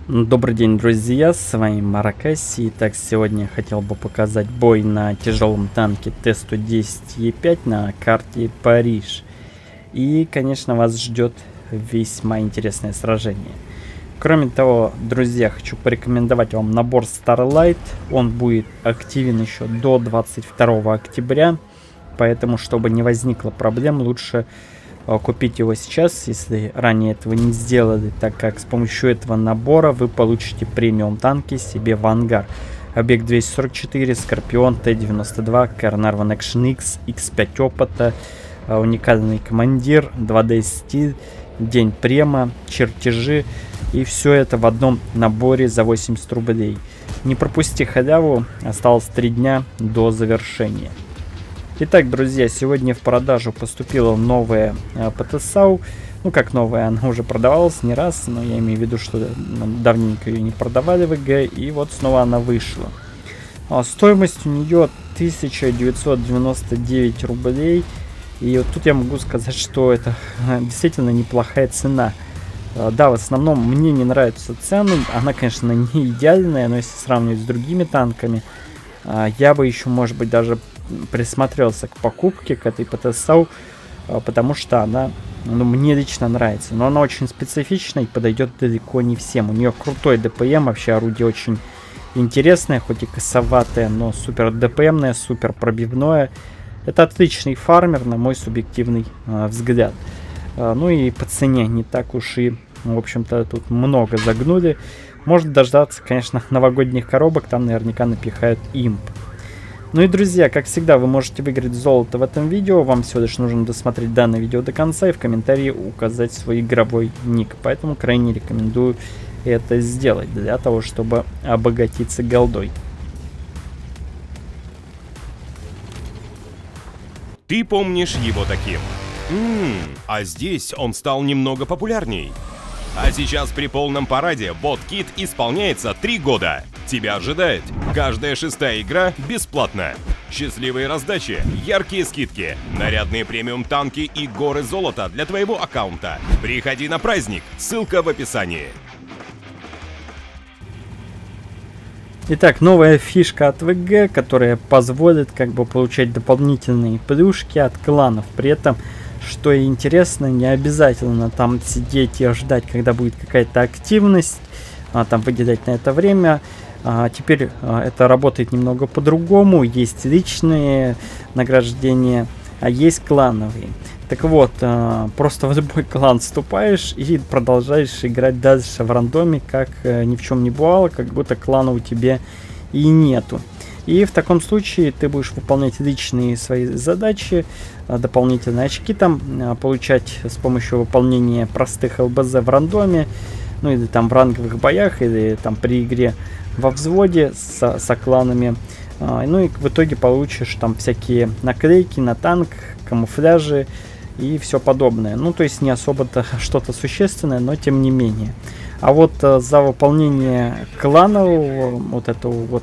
Добрый день, друзья, с вами Маракаси. Итак, сегодня я хотел бы показать бой на тяжелом танке Т-110Е5 на карте Париж. И, конечно, вас ждет весьма интересное сражение. Кроме того, друзья, хочу порекомендовать вам набор Starlight. Он будет активен еще до 22 октября, поэтому, чтобы не возникло проблем, лучше купить его сейчас, если ранее этого не сделали, так как с помощью этого набора вы получите премиум танки себе в ангар. Объект 244, Скорпион, Т-92, Карнарван Action X, X5 опыта, уникальный командир, 2D стиль, день према, чертежи, и все это в одном наборе за 80 рублей. Не пропусти халяву, осталось 3 дня до завершения. Итак, друзья, сегодня в продажу поступила новая ПТСАУ. Ну, как новая, она уже продавалась не раз, но я имею в виду, что давненько ее не продавали в ЕГЭ, и вот снова она вышла. Стоимость у нее 1999 рублей, и вот тут я могу сказать, что это действительно неплохая цена. Да, в основном мне не нравятся цены, она, конечно, не идеальная, но если сравнивать с другими танками, я бы еще, может быть, даже присмотрелся к покупке, к этой ПТСАУ, потому что она, мне лично нравится. Но она очень специфичная и подойдет далеко не всем. У нее крутой ДПМ, вообще орудие очень интересное, хоть и косоватое, но супер ДПМное, супер пробивное. Это отличный фармер, на мой субъективный взгляд. Ну и по цене не так уж и, в общем-то, тут много загнули. Можно дождаться, конечно, новогодних коробок, там наверняка напихают имп. Ну и, друзья, как всегда, вы можете выиграть золото в этом видео. Вам всего лишь нужно досмотреть данное видео до конца и в комментарии указать свой игровой ник. Поэтому крайне рекомендую это сделать для того, чтобы обогатиться голдой. Ты помнишь его таким. А здесь он стал немного популярней. А сейчас при полном параде BotKit исполняется 3 года. Тебя ожидает каждая 6-я игра бесплатно. Счастливые раздачи, яркие скидки, нарядные премиум танки и горы золота для твоего аккаунта. Приходи на праздник, ссылка в описании. Итак, новая фишка от ВГ, которая позволит получать дополнительные плюшки от кланов. При этом, что и интересно, не обязательно там сидеть и ждать, когда будет какая-то активность, там выделять на это время. Теперь это работает немного по-другому. Есть личные награждения, а есть клановые. Так вот, просто в любой клан вступаешь и продолжаешь играть дальше в рандоме, как ни в чем не бывало, как будто клана у тебя и нету. И в таком случае ты будешь выполнять личные свои задачи, дополнительные очки там получать с помощью выполнения простых ЛБЗ в рандоме, ну или там в ранговых боях, или там при игре во взводе со кланами. Ну и в итоге получишь там всякие наклейки на танк, камуфляжи и все подобное. Ну, то есть не особо-то что-то существенное, но тем не менее. А вот за выполнение кланового, вот этого вот,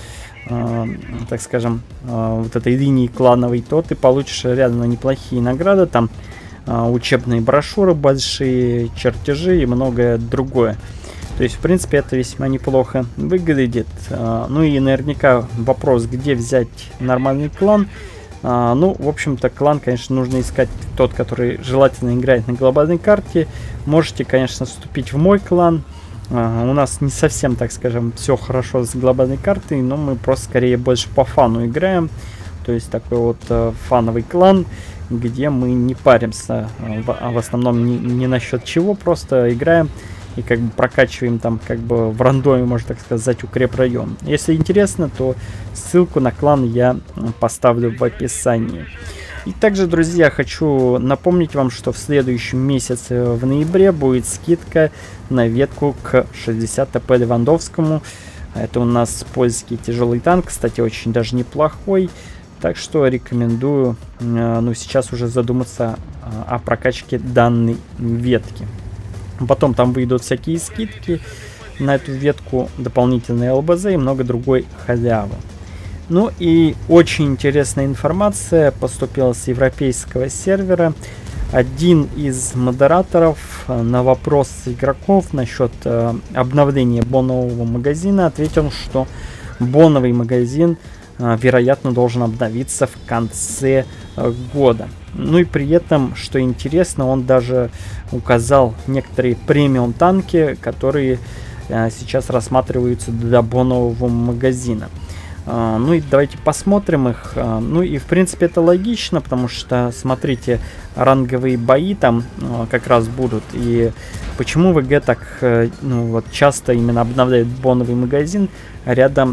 так скажем, вот этой линии клановой, то ты получишь реально неплохие награды. Там учебные брошюры большие, чертежи и многое другое. То есть, в принципе, это весьма неплохо выглядит. Ну и наверняка вопрос, где взять нормальный клан. Ну, в общем-то, клан, конечно, нужно искать тот, который желательно играет на глобальной карте. Можете, конечно, вступить в мой клан. У нас не совсем, так скажем, все хорошо с глобальной картой, но мы просто скорее больше по фану играем. То есть такой вот фановый клан, где мы не паримся в основном не насчет чего, просто играем и прокачиваем там в рандоме, можно так сказать, укрепрайон. Если интересно, то ссылку на клан я поставлю в описании. И также, друзья, хочу напомнить вам, что в следующем месяце, в ноябре, будет скидка на ветку к 60 ТП Левандовскому. Это у нас польский тяжелый танк, кстати, очень даже неплохой. Так что рекомендую, сейчас уже задуматься о прокачке данной ветки. Потом там выйдут всякие скидки на эту ветку, дополнительные ЛБЗ и много другой халявы. Ну и очень интересная информация поступила с европейского сервера. один из модераторов на вопрос игроков насчет обновления бонового магазина ответил, что боновый магазин, вероятно, должен обновиться в конце года. Ну и при этом, что интересно, он даже указал некоторые премиум танки, которые сейчас рассматриваются для бонового магазина. Ну и давайте посмотрим их. Ну и в принципе это логично, потому что, смотрите, ранговые бои там как раз будут. И почему ВГ так вот часто именно обновляет боновый магазин рядом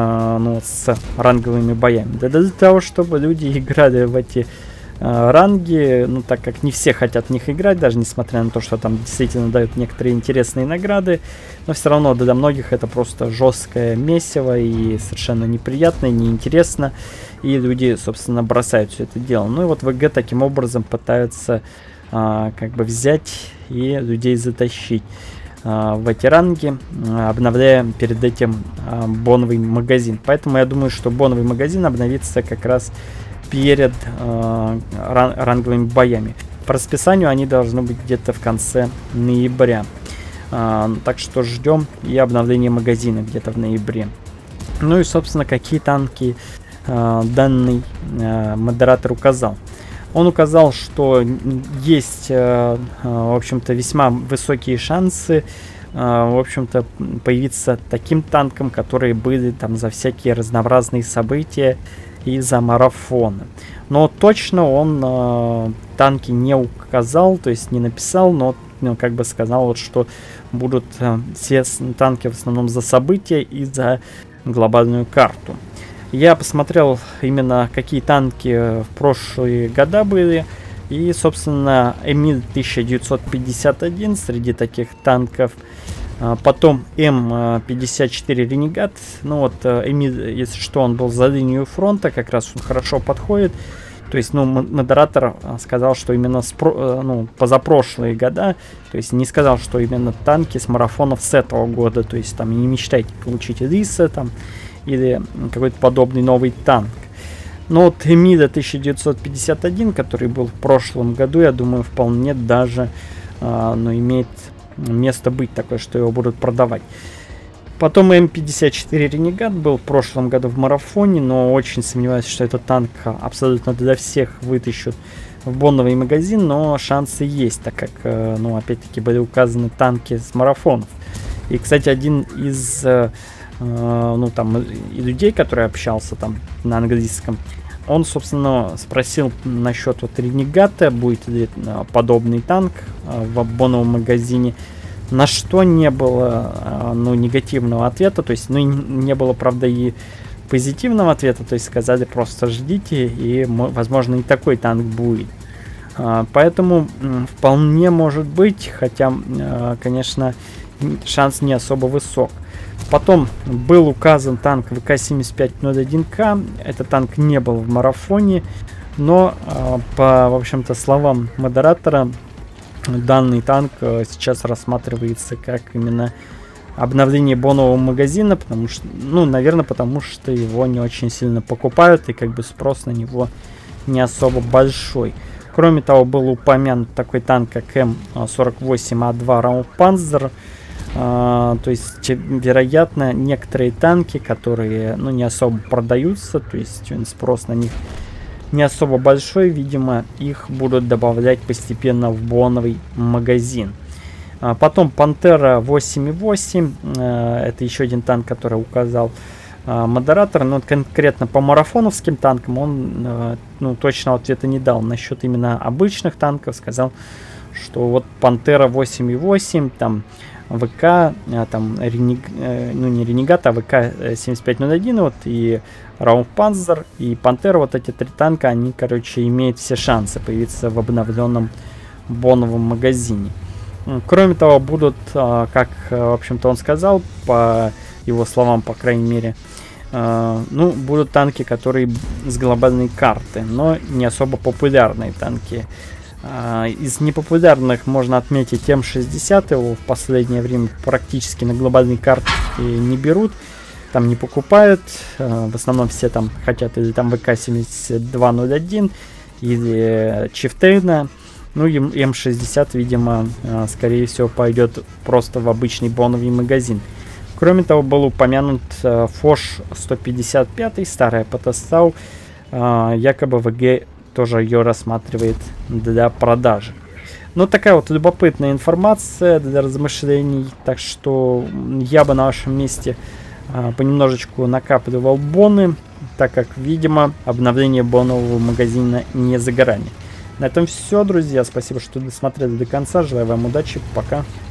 с ранговыми боями? Да для того, чтобы люди играли в эти ранги, ну так как не все хотят в них играть, даже несмотря на то, что там действительно дают некоторые интересные награды, но все равно для многих это просто жесткое месиво и совершенно неприятно, и неинтересно, и люди, собственно, бросают все это дело. Ну и вот ВГ таким образом пытаются как бы взять и людей затащить в эти ранги, обновляя перед этим боновый магазин. Поэтому я думаю, что боновый магазин обновится как раз перед ранговыми боями. По расписанию они должны быть где-то в конце ноября. Так что ждем и обновление магазина где-то в ноябре. Ну и, собственно, какие танки данный модератор указал. Он указал, что есть, в общем-то, весьма высокие шансы, в общем-то, появиться таким танком, которые были там за всякие разнообразные события и за марафоны. Но точно он танки не указал, то есть не написал, но как бы сказал, вот, что будут все танки в основном за события и за глобальную карту. Я посмотрел именно какие танки в прошлые года были. И, собственно, Эмид 1951 среди таких танков. Потом М54 Ренегат. Ну вот, Эмид, если что, он был за линию фронта, как раз он хорошо подходит. То есть, ну, модератор сказал, что именно позапрошлые года, то есть не сказал, что именно танки с марафонов с этого года. То есть, там, не мечтайте получить Лиса там или какой-то подобный новый танк. Но вот Эмида 1951, который был в прошлом году, я думаю, вполне даже имеет место быть такое, что его будут продавать. Потом М54 Ренегат был в прошлом году в марафоне, но очень сомневаюсь, что этот танк абсолютно для всех вытащат в боновый магазин, но шансы есть, так как, опять-таки, были указаны танки с марафонов. И, кстати, один из и людей, который общался там на английском, он, собственно, спросил насчет вот Ренегата, будет ли подобный танк в боновом магазине, на что не было негативного ответа, то есть, не было, правда, и позитивного ответа, то есть сказали просто ждите, и, возможно, и такой танк будет. Поэтому вполне может быть, хотя, конечно, шанс не особо высок. Потом был указан танк ВК-7501К. Этот танк не был в марафоне, но по, в общем-то, словам модератора, данный танк сейчас рассматривается как именно обновление бонового магазина, потому что, наверное, потому что его не очень сильно покупают и как бы спрос на него не особо большой. Кроме того, был упомянут такой танк, как М48А2 Раумпанзер. То есть, вероятно, некоторые танки, которые, не особо продаются, то есть спрос на них не особо большой, видимо, их будут добавлять постепенно в боновый магазин. Потом Пантера 8.8, это еще один танк, который указал модератор, но конкретно по марафоновским танкам он точного ответа не дал. Насчет именно обычных танков сказал, что вот Пантера 8.8, там ВК, там не Ренегат, а ВК-7501, вот, и Раумпанзер, и Пантера, вот эти три танка, они, короче, имеют все шансы появиться в обновленном боновом магазине. Кроме того, будут, как, в общем-то, он сказал, по его словам, по крайней мере, будут танки, которые с глобальной карты, но не особо популярные танки. Из непопулярных можно отметить М60, его в последнее время практически на глобальной карте не берут, там не покупают, в основном все там хотят или там ВК-7201 или Чифтейна, Ну и М60, видимо, скорее всего, пойдет просто в обычный боновый магазин. Кроме того, был упомянут Фош 155, старая Потастау. Якобы ВГ тоже ее рассматривает для продажи. Ну, такая вот любопытная информация для размышлений. Так что я бы на вашем месте понемножечку накапливал боны, так как, видимо, обновление бонового магазина не за горами. На этом все, друзья. Спасибо, что досмотрели до конца. Желаю вам удачи. Пока.